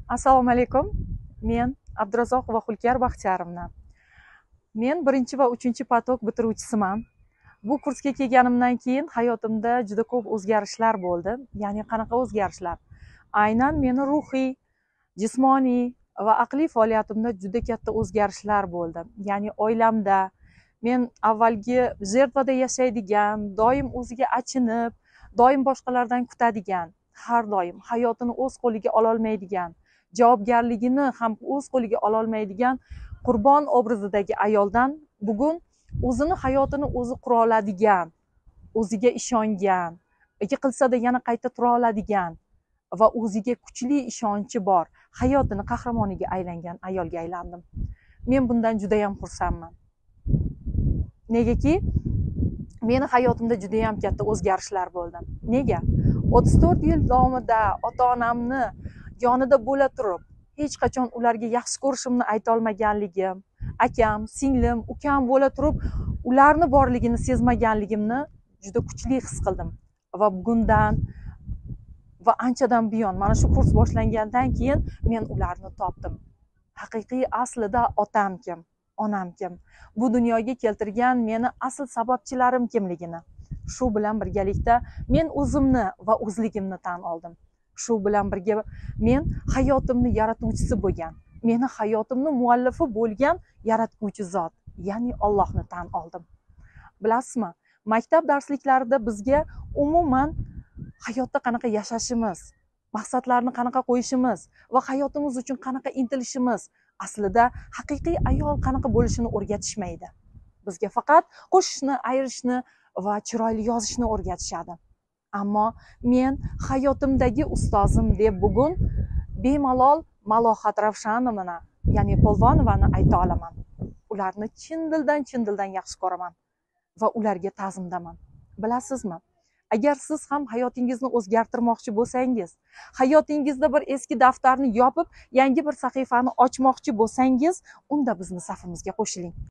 Assalomu alaykum. Men Abdurazzoq va Xulkar Baxtiyarovman. Men 1 va 3 potok bitiruvchisiman. Bu kursga kelganimdan keyin hayotimda juda ko'p o'zgarishlar bo'ldi. Ya'ni qanaqa o'zgarishlar? Aynan meni ruhiy, jismoniy va aqliy faoliyatimda juda katta o'zgarishlar bo'ldi. Ya'ni oilamda men avvalgi jертвада yashaydigan, doim o'ziga achinib, doim boshqalardan kutadigan, har doim hayotini o'z qo'liga ola olmaydigan, javobgarligini ham o'z qo'liga ola olmaydigan qurbon obrazidagi ayoldan bugun o'zini hayotini o'zi qura oladigan, o'ziga ishongan, yiqilsa-da yana qayta tura oladigan va o'ziga kuchli ishonchi bor, hayotini qahramoniga aylangan ayolga aylandim. Men bundan juda ham xursandman. Negaki meni hayotimda juda ham katta o'zgarishlar bo'ldi. Nega? 34 yil davomida ota-onamni yonida bo'la turib, hech qachon ularga yaxshi ko'rishimni ayta olmaganligim, akam, singlim, ukam bo'la turib, ularni borligini sezmaganligimni juda kuchli his qildim. Va bugundan va anchadan buyon mana shu kurs boshlangandan keyin men ularni topdim. Haqiqiy aslida otam kim, onam kim, bu dunyoga keltirgan meni asl sababchilarim kimligini. Shu bilan birgalikda men o'zimni va o'zligimni tan oldim. Shu bilan birga men hayotimni yaratuvchisi bo'lgan, meni hayotimni muallifi bo'lgan yaratuvchi zot, ya'ni Allohni tan oldim. Bilasizmi? Maktab darsliklarida bizga umuman hayotda qanaqa yashashimiz, maqsadlarni qanaqa qo'yishimiz va hayotimiz uchun qanaqa intilishimiz, aslida haqiqiy ayol qanaqa bo'lishini o'rgatishmaydi. Bizga faqat qo'shishni, ayirishni va chiroyli yozishni o'rgatishadi. Ammo men hayotimdagi ustozim deb bugun bemalol Malohat Ravshanovani, ya'ni Polvonovani ayta olaman. Ularni chin dildan yaxshi ko'raman va ularga ta'zimdaman. Bilasizmi? Agar siz ham hayotingizni o'zgartirmoqchi bo'lsangiz, hayotingizda bir eski daftarni yopib, yangi bir sahifani ochmoqchi bo'lsangiz, unda bizni safimizga qo'shiling.